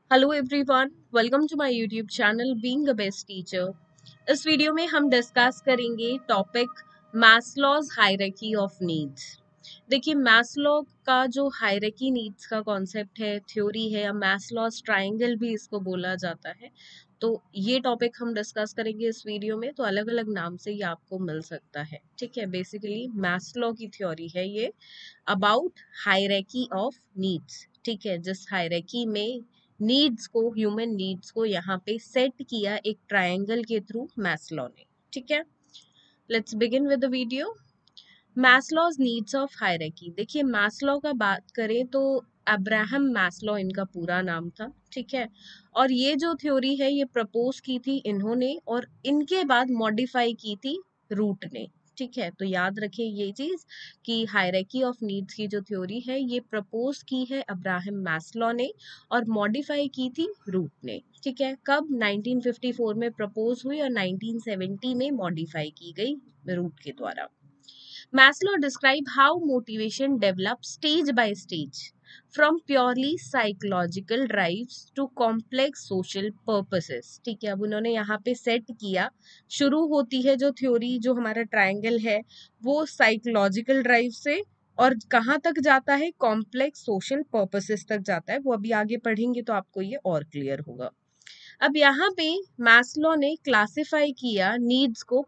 Hello everyone, welcome to my YouTube channel being a best teacher. इस video में हम discuss करेंगे topic Maslow's hierarchy of needs. देखिए, Maslow का जो हायरार्की नीड्स का कॉन्सेप्ट है, थ्योरी है, या मैस्लोज ट्रायंगल भी इसको बोला जाता है। तो ये टॉपिक हम डिस्कस करेंगे इस वीडियो में। तो अलग अलग नाम से ये आपको मिल सकता है, ठीक है। बेसिकली मैस्लो की थ्योरी है ये अबाउट हायरार्की ऑफ नीड्स, ठीक है। जिस हायरार्की में नीड्स को, ह्यूमन नीड्स को यहाँ पे सेट किया एक ट्रायंगल के थ्रू मैस्लो ने, ठीक है। Let's begin with the video. Maslow's needs of hierarchy. देखिए, मैस्लो का बात करें तो अब्राहम मैस्लो इनका पूरा नाम था, ठीक है। और ये जो थ्योरी है ये प्रपोज की थी इन्होंने, और इनके बाद मॉडिफाई की थी रूट ने, ठीक है। तो याद रखें ये चीज कि हायरार्की ऑफ नीड्स की जो थ्योरी है ये प्रपोज की है अब्राहम मैस्लो ने और मॉडिफाई की थी रूट ने, ठीक है। कब? 1954 में प्रपोज हुई और 1970 में मॉडिफाई की गई रूट के द्वारा। Maslow described how motivation develops stage by stage, from purely psychological drives to complex social purposes. ठीक है, अब उन्होंने यहाँ पे सेट किया, शुरू होती है जो थ्योरी, जो हमारा ट्रायंगल है वो साइकोलॉजिकल ड्राइव से और कहाँ तक जाता है, कॉम्प्लेक्स सोशल पर्पसेस तक जाता है। वो अभी आगे पढ़ेंगे तो आपको ये और क्लियर होगा। अब यहाँ पे मैस्लो ने क्लासिफाई किया नीड्स को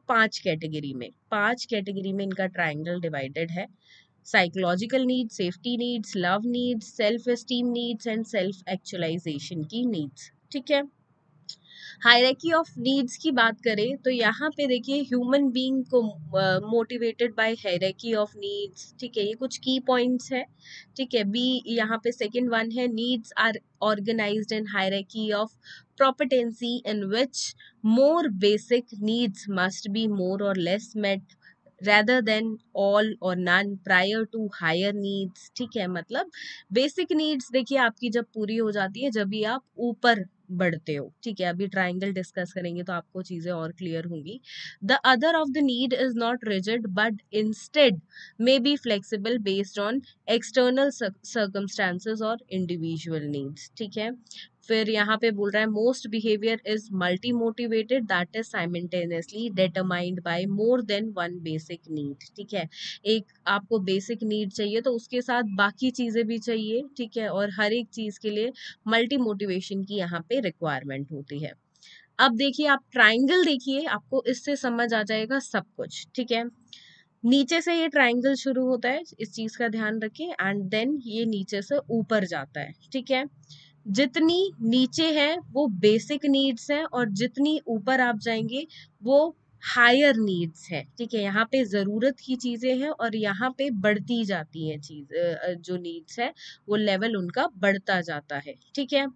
पांच कैटेगरी में इनका ट्रायंगल डिवाइडेड है। Psychological needs, safety needs, love needs, self esteem needs and self actualization की नीड्स, ठीक है। हायरार्की ऑफ नीड्स की बात करें तो यहाँ पे देखिए ह्यूमन बीइंग को motivated by hierarchy of needs, ठीक है। ये कुछ की पॉइंट्स है, ठीक है। बी यहाँ पे सेकंड वन है, needs are organized in hierarchy of propendency in which more basic needs must be more or less met rather than all or none prior to higher needs, ठीक है। मतलब basic needs देखिए आपकी जब पूरी हो जाती है जब भी आप ऊपर बढ़ते हो, ठीक है। अभी ट्रायंगल डिस्कस करेंगे तो आपको चीजें और क्लियर होंगी। The other of the need is not rigid but instead may be flexible based on external circumstances और इंडिविजुअल नीड्स, ठीक है। फिर यहाँ पे बोल रहा है most behaviour is multi motivated that is simultaneously determined by more than one basic need, ठीक है। एक आपको बेसिक नीड चाहिए तो उसके साथ बाकी चीजें भी चाहिए, ठीक है। और हर एक चीज के लिए मल्टी मोटिवेशन की यहाँ पे रिक्वायरमेंट होती है। अब देखिए, आप ट्राइंगल देखिए, आपको इससे समझ आ जाएगा सब कुछ, ठीक है। नीचे से ये ट्राइंगल शुरू होता है, इस चीज का ध्यान रखें, एंड देन ये नीचे से ऊपर जाता है, ठीक है। जितनी नीचे है वो बेसिक नीड्स है और जितनी ऊपर आप जाएंगे वो हायर नीड्स है, ठीक है। यहाँ पे जरूरत की चीजें हैं और यहाँ पे बढ़ती जाती हैं जो नीड्स है वो लेवल उनका बढ़ता जाता है, ठीक है।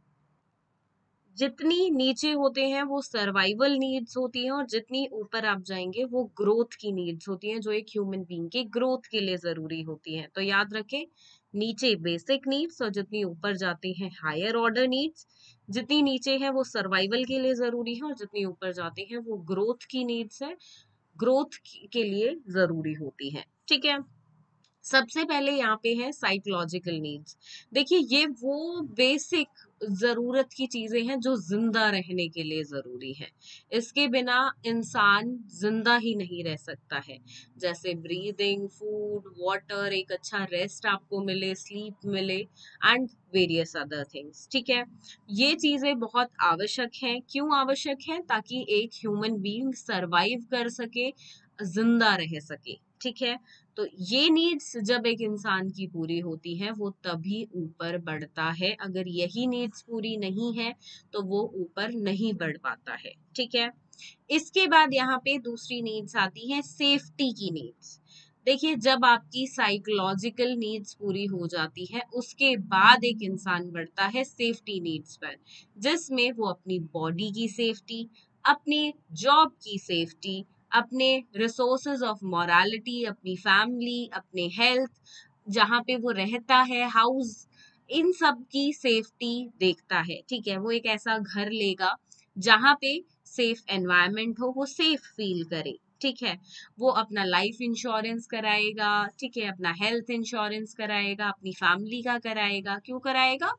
जितनी नीचे होते हैं वो सर्वाइवल नीड्स होती हैं और जितनी ऊपर आप जाएंगे वो ग्रोथ की नीड्स होती हैं, जो एक ह्यूमन बीइंग की ग्रोथ के लिए जरूरी होती हैं। तो याद रखें, नीचे बेसिक नीड्स और जितनी ऊपर जाती हैं हायर ऑर्डर नीड्स। जितनी नीचे है वो सर्वाइवल के लिए जरूरी है और जितनी ऊपर जाती है वो ग्रोथ की नीड्स है, ग्रोथ के लिए जरूरी होती है, ठीक है। सबसे पहले यहाँ पे है साइकोलॉजिकल नीड्स। देखिए, ये वो बेसिक जरूरत की चीजें हैं जो जिंदा रहने के लिए जरूरी है। इसके बिना इंसान जिंदा ही नहीं रह सकता है। जैसे ब्रीदिंग, फूड, वाटर, एक अच्छा रेस्ट आपको मिले, स्लीप मिले एंड वेरियस अदर थिंग्स, ठीक है। ये चीजें बहुत आवश्यक हैं। क्यों आवश्यक है? ताकि एक ह्यूमन बीइंग सरवाइव कर सके, जिंदा रह सके, ठीक है। तो ये नीड्स जब एक इंसान की पूरी होती है वो तभी ऊपर बढ़ता है। अगर यही नीड्स पूरी नहीं है तो वो ऊपर नहीं बढ़ पाता है, ठीक है। इसके बाद यहाँ पे दूसरी नीड्स आती है, सेफ्टी की नीड्स। देखिए, जब आपकी साइकोलॉजिकल नीड्स पूरी हो जाती है उसके बाद एक इंसान बढ़ता है सेफ्टी नीड्स पर, जिसमें वो अपनी बॉडी की सेफ्टी, अपनी जॉब की सेफ्टी, अपने रिसोर्सेज ऑफ मॉरालिटी, अपनी फैमिली, अपने हेल्थ, जहाँ पे वो रहता है, हाउस, इन सब की सेफ्टी देखता है, ठीक है। वो एक ऐसा घर लेगा जहाँ पे सेफ एनवायरनमेंट हो, वो सेफ फील करे, ठीक है। वो अपना लाइफ इंश्योरेंस कराएगा, ठीक है, अपना हेल्थ इंश्योरेंस कराएगा, अपनी फैमिली का कराएगा। क्यों कराएगा?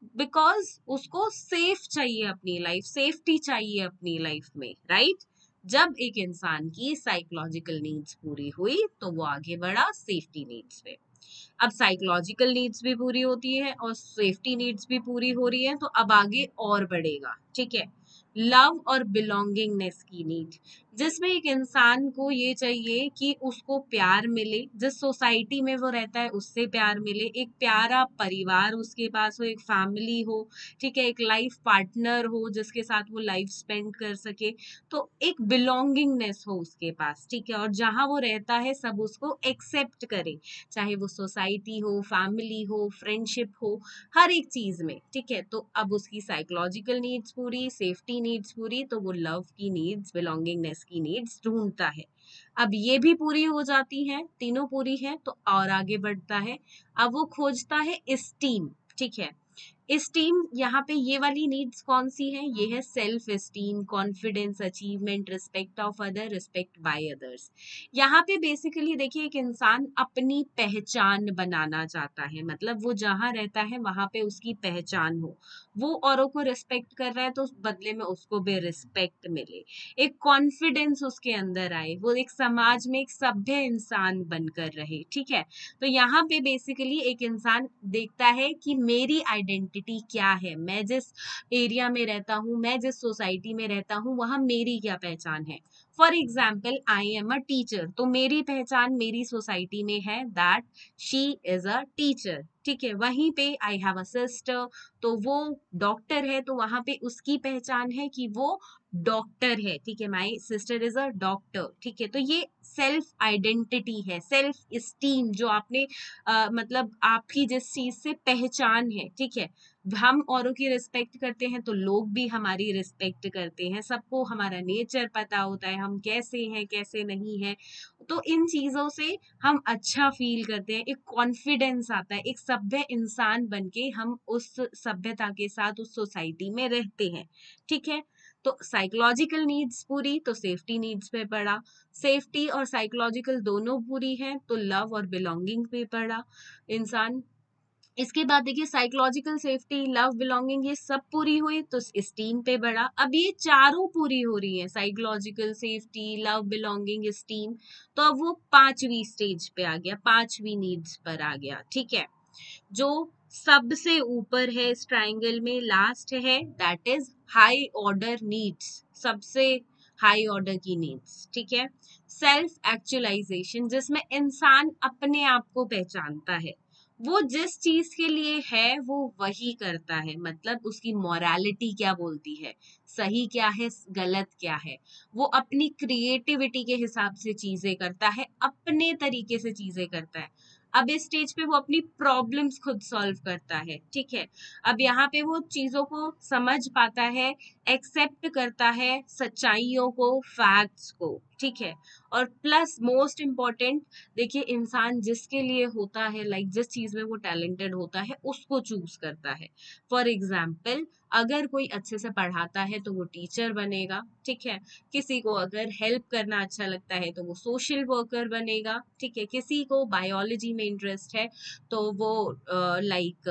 बिकॉज उसको सेफ चाहिए अपनी लाइफ, सेफ्टी चाहिए अपनी लाइफ में, राइट। जब एक इंसान की साइकोलॉजिकल नीड्स पूरी हुई तो वो आगे बढ़ा सेफ्टी नीड्स पे। अब साइकोलॉजिकल नीड्स भी पूरी होती है और सेफ्टी नीड्स भी पूरी हो रही है, तो अब आगे और बढ़ेगा, ठीक है। लव और बिलोंगिंगनेस की नीड, जिसमें एक इंसान को ये चाहिए कि उसको प्यार मिले, जिस सोसाइटी में वो रहता है उससे प्यार मिले, एक प्यारा परिवार उसके पास हो, एक फैमिली हो, ठीक है, एक लाइफ पार्टनर हो जिसके साथ वो लाइफ स्पेंड कर सके, तो एक बिलोंगिंगनेस हो उसके पास, ठीक है, और जहां वो रहता है सब उसको एक्सेप्ट करे, चाहे वो सोसाइटी हो, फैमिली हो, फ्रेंडशिप हो, हर एक चीज में, ठीक है। तो अब उसकी साइकोलॉजिकल नीड्स पूरी, सेफ्टी नीड्स पूरी, तो वो लव की नीड्स, बिलोंगिंगनेस की नीड्स ढूंढता है। अब ये भी पूरी हो जाती हैं, तीनों पूरी हैं, तो और आगे बढ़ता है। अब वो खोजता है एस्टीम, ठीक है। एस्टीम, यहाँ पे ये वाली नीड्स कौन सी है, ये है self esteem, confidence, achievement, respect of other, respect by others. यहाँ पे बेसिकली देखिए एक इंसान अपनी पहचान बनाना चाहता है, मतलब वो जहाँ रहता है वहां पे उसकी पहचान हो, वो औरों को रिस्पेक्ट कर रहा है तो उस बदले में उसको भी रिस्पेक्ट मिले, एक कॉन्फिडेंस उसके अंदर आए, वो एक समाज में एक सभ्य इंसान बनकर रहे, ठीक है। तो यहाँ पे बेसिकली एक इंसान देखता है कि मेरी आइडेंटिटी क्या है, मैं जिस एरिया में रहता हूँ, मैं जिस सोसाइटी में रहता हूँ, वहां मेरी क्या पहचान है। For example I am a teacher, तो मेरी पहचान मेरी सोसाइटी में है that she is a teacher, ठीक है। वहीं पे आई हैव अ सिस्टर, तो वो डॉक्टर है, तो वहां पे उसकी पहचान है कि वो डॉक्टर है, ठीक है, my sister is a doctor, ठीक है। तो ये सेल्फ आइडेंटिटी है, सेल्फ इस्टीम, जो आपने मतलब आपकी जिस चीज से पहचान है, ठीक है। हम औरों की रिस्पेक्ट करते हैं तो लोग भी हमारी रिस्पेक्ट करते हैं, सबको हमारा नेचर पता होता है, हम कैसे हैं कैसे नहीं है, तो इन चीजों से हम अच्छा फील करते हैं, एक कॉन्फिडेंस आता है, एक सभ्य इंसान बनके हम उस सभ्यता के साथ उस सोसाइटी में रहते हैं, ठीक है। तो साइकोलॉजिकल नीड्स पूरी तो सेफ्टी नीड्स पे पड़ा, सेफ्टी और साइकोलॉजिकल दोनों पूरी है तो लव और बिलोंगिंग पे पड़ा इंसान। इसके बाद देखिए साइकोलॉजिकल सेफ्टी, लव, बिलोंगिंग, ये सब पूरी हुई तो स्टीम पे बढ़ा। अब ये चारों पूरी हो रही है, psychological, safety, love, belonging, esteem, तो अब वो पांचवी स्टेज पे आ गया, पांचवी नीड्स पर आ गया, ठीक है। जो सबसे ऊपर है इस ट्राइंगल में, लास्ट है, that is high order needs, सबसे हाई ऑर्डर की नीड्स, ठीक है। सेल्फ एक्चुअलाइजेशन, जिसमें इंसान अपने आप को पहचानता है, वो जिस चीज के लिए है वो वही करता है, मतलब उसकी मोरालिटी क्या बोलती है, सही क्या है, गलत क्या है, वो अपनी क्रिएटिविटी के हिसाब से चीजें करता है, अपने तरीके से चीजें करता है। अब इस स्टेज पे वो अपनी प्रॉब्लम्स खुद सॉल्व करता है, ठीक है। अब यहाँ पे वो चीजों को समझ पाता है, एक्सेप्ट करता है सच्चाइयों को, फैक्ट्स को, ठीक है। और प्लस मोस्ट इम्पॉर्टेंट, देखिए इंसान जिसके लिए होता है, लाइक जिस चीज में वो टैलेंटेड होता है उसको चूज करता है। फॉर एग्जाम्पल अगर कोई अच्छे से पढ़ाता है तो वो टीचर बनेगा, ठीक है। किसी को अगर हेल्प करना अच्छा लगता है तो वो सोशल वर्कर बनेगा, ठीक है। किसी को बायोलॉजी में इंटरेस्ट है तो वो लाइक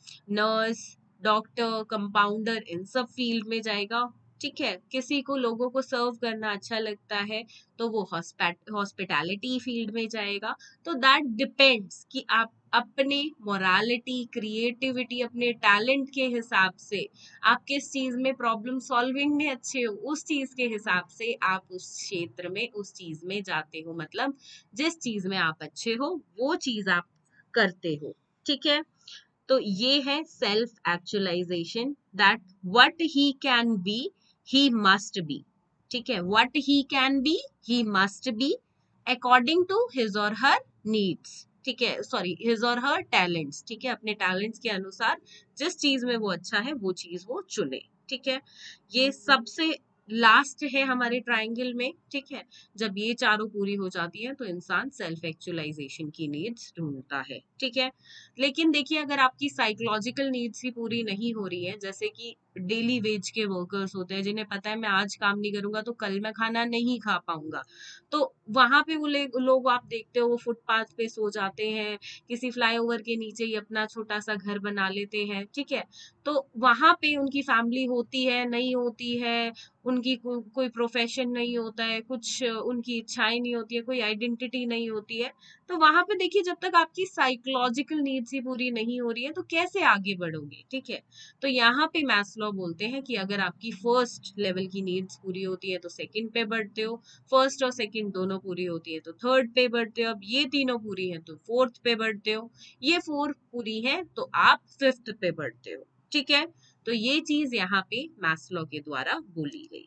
नर्स, डॉक्टर, कंपाउंडर, इन सब फील्ड में जाएगा, ठीक है। किसी को लोगों को सर्व करना अच्छा लगता है तो वो हॉस्पिटैलिटी फील्ड में जाएगा। तो दैट डिपेंड्स कि आप अपने मोरालिटी, क्रिएटिविटी, अपने टैलेंट के हिसाब से आप किस चीज में, प्रॉब्लम सॉल्विंग में अच्छे हो, उस चीज के हिसाब से आप उस क्षेत्र में, उस चीज में जाते हो, मतलब जिस चीज में आप अच्छे हो वो चीज आप करते हो, ठीक है। तो ये है self actualization, that what he can be he must be, ठीक है। What he can be he must be according to his और हर नीड्स, ठीक है, सॉरी हिज और हर टैलेंट्स, ठीक है। अपने टैलेंट्स के अनुसार जिस चीज में वो अच्छा है वो चीज वो चुने, ठीक है। ये सबसे लास्ट है हमारे ट्राइंगल में, ठीक है। जब ये चारों पूरी हो जाती है तो इंसान सेल्फ एक्चुअलाइजेशन की नीड्स ढूंढता है, ठीक है। लेकिन देखिए अगर आपकी साइकोलॉजिकल नीड्स ही पूरी नहीं हो रही है, जैसे कि डेली वेज के वर्कर्स होते हैं, जिन्हें पता है मैं आज काम नहीं करूंगा तो कल मैं खाना नहीं खा पाऊंगा। तो वहां पे वो लोग आप देखते हो वो फुटपाथ पे सो जाते हैं, किसी फ्लाईओवर के नीचे ही अपना छोटा सा घर बना लेते हैं, ठीक है। तो वहां पे उनकी फैमिली होती है नहीं होती है, उनकी कोई प्रोफेशन नहीं होता है, कुछ उनकी इच्छाएं नहीं होती है, कोई आइडेंटिटी नहीं होती है। तो वहां पे देखिए, जब तक आपकी साइकोलॉजिकल नीड्स ही पूरी नहीं हो रही है तो कैसे आगे बढ़ोगे, ठीक है। तो यहाँ पे मैस्लो बोलते हैं कि अगर आपकी फर्स्ट लेवल की नीड्स पूरी होती है तो सेकंड पे बढ़ते हो, फर्स्ट और सेकंड दोनों पूरी होती है तो थर्ड पे बढ़ते हो, अब ये तीनों पूरी है तो फोर्थ पे बढ़ते हो, ये फोर पूरी है तो आप फिफ्थ पे बढ़ते हो, ठीक है। तो ये चीज यहाँ पे मैस्लो के द्वारा बोली गई।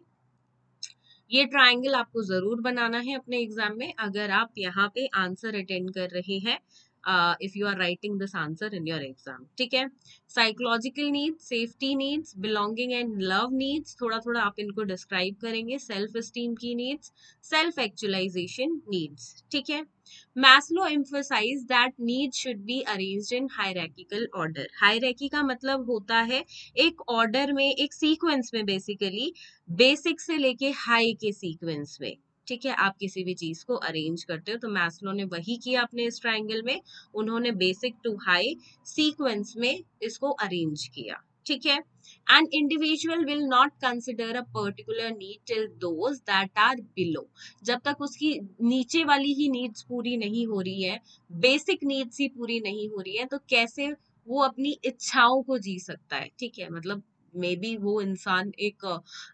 ये ट्रायंगल आपको जरूर बनाना है अपने एग्जाम में, अगर आप यहाँ पे आंसर अटेंड कर रहे हैं, if you are writing this answer in your exam, ठीक है। Psychological needs, safety needs, belonging and love needs, थोड़ा थोड़ा आप इनको डिस्क्राइब करेंगे, सेल्फ एस्टीम की नीड्स, सेल्फ एक्चुअलाइजेशन नीड्स, ठीक है। Maslow emphasized that needs should be arranged in hierarchical order. Hierarchy का मतलब होता है एक ऑर्डर में, एक सीक्वेंस में, बेसिकली बेसिक से लेके हाई के सीक्वेंस में, ठीक है। आप किसी भी चीज को अरेंज करते हो तो मैस्लो ने वही किया अपने इस ट्रायंगल में, उन्होंने बेसिक टू हाई सीक्वेंस में इसको अरेंज किया, ठीक है। An individual will not consider a particular need till those that are below. जब तक उसकी नीचे वाली ही नीड्स पूरी नहीं हो रही है, बेसिक नीड्स ही पूरी नहीं हो रही है, तो कैसे वो अपनी इच्छाओं को जी सकता है, ठीक है। मतलब मे बी वो इंसान एक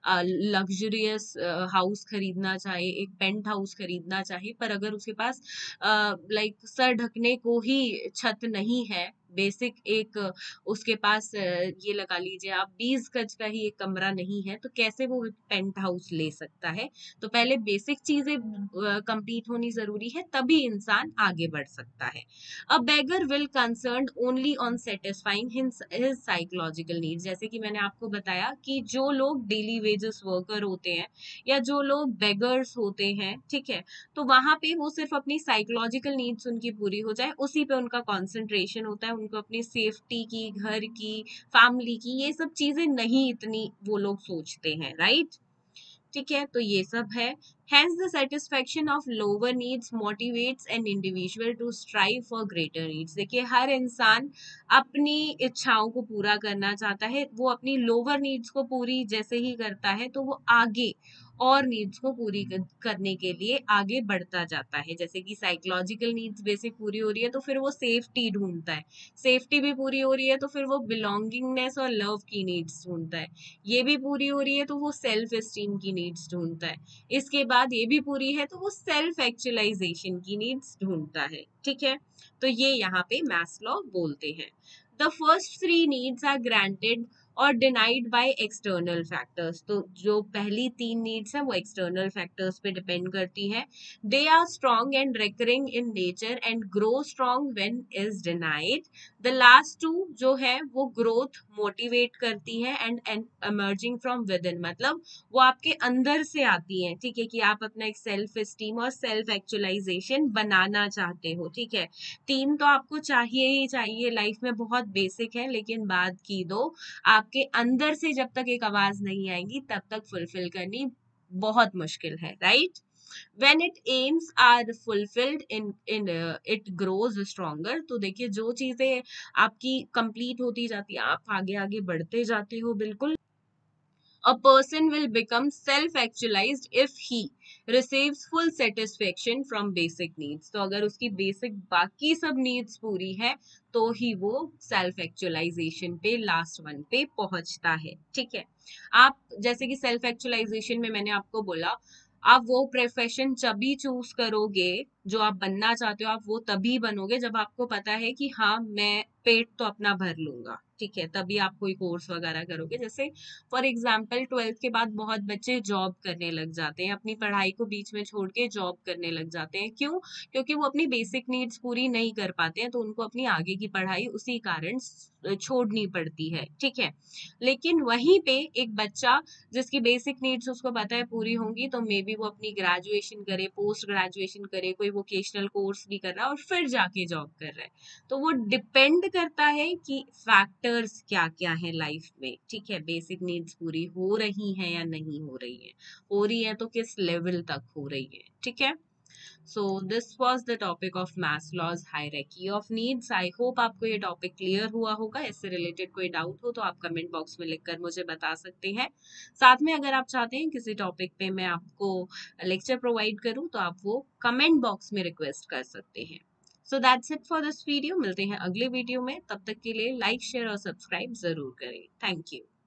लग्जरियस हाउस खरीदना चाहे, एक पेंट हाउस खरीदना चाहे, पर अगर उसके पास लाइक सर ढकने को ही छत नहीं है, बेसिक एक उसके पास ये लगा लीजिए आप 20 गज का ही एक कमरा नहीं है, तो कैसे वो पेंट हाउस ले सकता है। तो पहले बेसिक चीजें कंप्लीट होनी जरूरी है, तभी इंसान आगे बढ़ सकता है। A beggar will concern only on satisfying his psychological needs, जैसे कि मैंने आपको बताया कि जो लोग डेली वेजेस वर्कर होते हैं या जो लोग बेगर्स होते हैं, ठीक है, तो वहां पे वो सिर्फ अपनी साइकोलॉजिकल नीड्स उनकी पूरी हो जाए, उसी पे उनका कॉन्सेंट्रेशन होता है, उनको अपनी सेफ्टी की, घर की, फैमिली की, ये सब चीजें नहीं इतनी वो लोग सोचते हैं, राइट, ठीक है। तो ये सब है। Hence the satisfaction of lower needs motivates an individual to strive for greater needs. देखिए, हर इंसान अपनी इच्छाओं को पूरा करना चाहता है, वो अपनी लोअर नीड्स को पूरी जैसे ही करता है तो वो आगे और नीड्स को पूरी करने के लिए आगे बढ़ता जाता है। जैसे कि साइकोलॉजिकल नीड्स बेसिक पूरी हो रही है तो फिर वो सेफ्टी ढूंढता है, सेफ्टी भी पूरी हो रही है तो फिर वो बिलोंगिंगनेस और लव की नीड्स ढूंढता है, ये भी पूरी हो रही है तो वो सेल्फ एस्टीम की नीड्स ढूंढता है, इसके बाद ये भी पूरी है तो वो सेल्फ एक्चुअलाइजेशन की नीड्स ढूंढता है, ठीक है। तो ये यहाँ पे मैस्लो बोलते हैं। The first three needs are granted और डिनाइड बाय एक्सटर्नल फैक्टर्स, तो जो पहली तीन नीड्स है वो एक्सटर्नल फैक्टर्स पे डिपेंड करती है। They are strong and recurring in nature and grow strong when is denied. The last two जो है वो ग्रोथ मोटिवेट करती है and emerging from within, मतलब वो आपके अंदर से आती है, ठीक है, कि आप अपना एक सेल्फ एस्टीम और सेल्फ एक्चुअलाइजेशन बनाना चाहते हो, ठीक है। तीन तो आपको चाहिए ही चाहिए, लाइफ में बहुत बेसिक है, लेकिन बाद की दो आपके अंदर से जब तक एक आवाज नहीं आएगी तब तक फुलफिल करनी बहुत मुश्किल है, right. When it aims are fulfilled in it grows stronger। तो देखिए, जो चीजें आपकी कंप्लीट होती जाती है, आप आगे आगे बढ़ते जाते हो, बिल्कुल। A person will become self-actualized if he receives full satisfaction from basic needs। तो अगर उसकी बेसिक बाकी सब नीड्स पूरी है तो ही वो सेल्फ एक्चुअलाइजेशन पे, लास्ट वन पे पहुंचता है, ठीक है। आप जैसे कि सेल्फ एक्चुअलाइजेशन में मैंने आपको बोला, आप वो प्रोफेशन तभी चूज करोगे जो आप बनना चाहते हो, आप वो तभी बनोगे जब आपको पता है कि हाँ मैं पेट तो अपना भर लूंगा, ठीक है, तभी आप कोई कोर्स वगैरह करोगे। जैसे फॉर एग्जाम्पल 12th के बाद बहुत बच्चे जॉब करने लग जाते हैं, अपनी पढ़ाई को बीच में छोड़ के जॉब करने लग जाते हैं, क्यों? क्योंकि वो अपनी बेसिक नीड्स पूरी नहीं कर पाते हैं, तो उनको अपनी आगे की पढ़ाई उसी कारण छोड़नी पड़ती है, ठीक है। लेकिन वहीं पे एक बच्चा जिसकी बेसिक नीड्स उसको पता है पूरी होंगी, तो मे बी वो अपनी ग्रेजुएशन करे, पोस्ट ग्रेजुएशन करे, कोई वोकेशनल कोर्स भी कर रहा है और फिर जाके जॉब कर रहा है। तो वो डिपेंड करता है कि फैक्टर्स क्या क्या है लाइफ में, ठीक है। बेसिक नीड्स पूरी हो रही हैं या नहीं हो रही है, हो रही है तो किस लेवल तक हो रही है, ठीक है। So this was the topic of Maslow's hierarchy of needs. I hope आपको ये टॉपिक क्लियर हुआ होगा। इससे रिलेटेड कोई डाउट हो तो आप कमेंट बॉक्स में लिखकर मुझे बता सकते हैं। साथ में अगर आप चाहते हैं किसी टॉपिक पे मैं आपको लेक्चर प्रोवाइड करूं तो आप वो कमेंट बॉक्स में रिक्वेस्ट कर सकते हैं। So that's it for this video. मिलते हैं अगले वीडियो में, तब तक के लिए लाइक शेयर और सब्सक्राइब जरूर करें। Thank you.